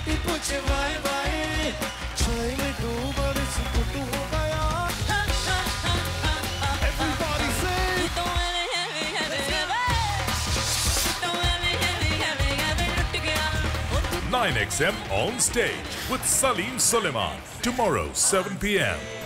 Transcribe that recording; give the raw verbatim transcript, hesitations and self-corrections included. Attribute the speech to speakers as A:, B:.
A: छोटी पूछे Y Y छाई में डूबा बिस्कुट हो गया everybody say
B: nine X M on stage with Salim Sulaiman tomorrow seven p m